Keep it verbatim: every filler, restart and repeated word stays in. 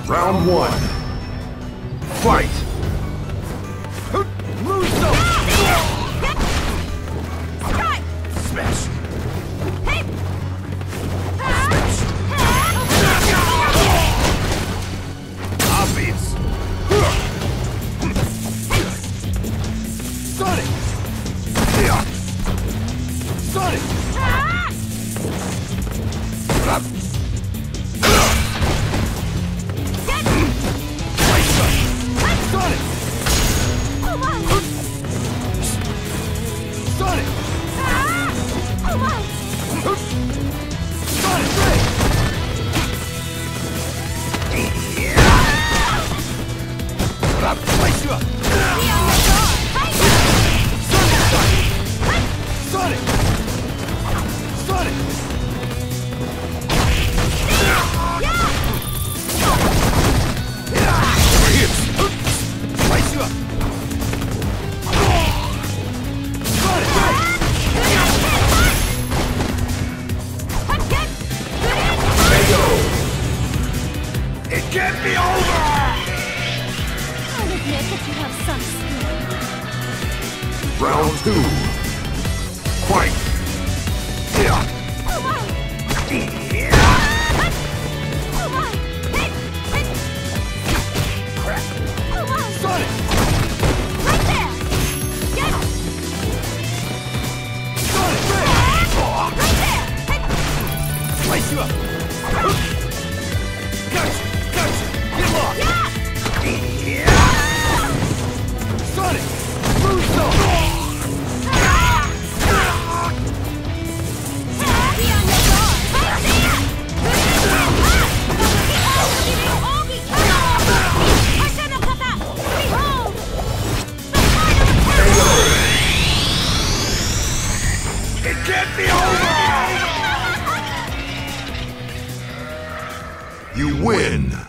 Round one. Fight! Muso! Strike! Smash! Obvious! Sonic! Sonic! Sonic! Oh my! Sonic! Oh my! Sonic Ray! Place you up! Sonic! Sonic! Place you up! Sonic Ray! It can't be over! I'll admit that you have some skill. Round two. Fight! Yeah. Oh my! Yeah. Oh my! Oh my! Sonic! Right there! Get it! Sonic Ray! Right there! Place you up! Gotcha! Gotcha! Get lost! Yeah! Sonic! Muso! Be on your guard! Right there! It can't be over! You win!